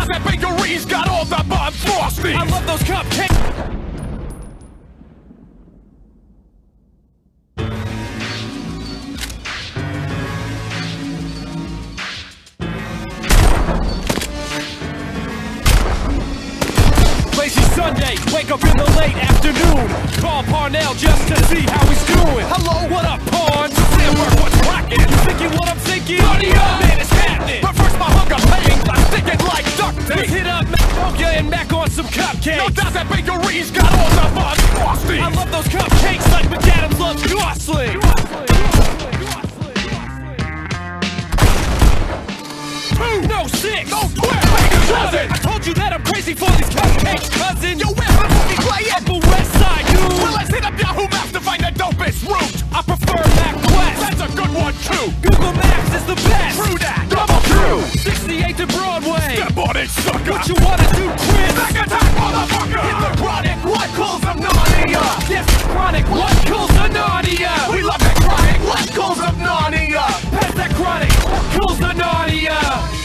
doubt that bakery's got all the bun frosty. I love those cupcakes. Lazy Sunday, wake up in the late afternoon. Call Parnell just to see how he's doing. Hello, what up, Parn? Sandberg, what's rockin'? You thinking what I'm thinking? Party up! Man, it's happening. But first my hunger pains, I'm sticking like duct Let's tape. hit up Mac and Mac on some cupcakes. No doubt that bakery's got all the bun frosty. I love those cupcakes like McAdams loves Gosling. No 6, No 12, cousin. I told you that I'm crazy for these cupcakes, cousin. Yo, where's the movie playing? Upper West Side, dude. Well, let's hit up Yahoo Maps to find the dopest route. I prefer Mac Quest. That's a good one too. Google Maps is the best. True that. Double true. 68th to Broadway. Step on it, sucker. What you wanna do, Chris? Back attack, motherfucker. Hit the chronic. What calls them Narnia? Yes, chronic. What kills the Narnia? We love that chronic. What calls them Narnia? Pass that chronic. What kills the Narnia?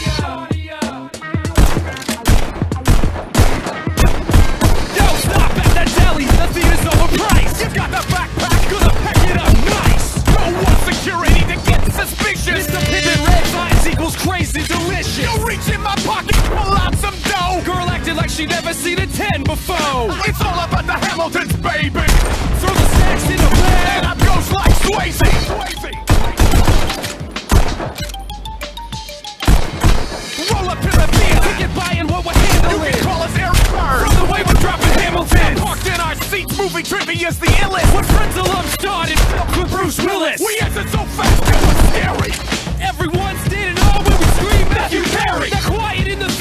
Yo, stop at that deli. Nothing is overpriced. You got the backpack. Gonna pack it up nice. No one security to get suspicious. Mr. Pippin red vines equals crazy delicious. You reach in my pocket, pull out some dough. Girl acted like she never seen a 10 before. It's all about the Hamiltons, baby. Throw the snacks in the bag. And I'm ghost like Swayze. Roll up to the beer. We get by and what we're You handling. can call us Eric Bird. From the way we're dropping Hamilton. Parked in our seats, movie trivia's the illest. When Friends Alum started, with Bruce Willis. We answered so fast, it was scary. Everyone's standing on when we scream Matthew Perry. They're quiet in the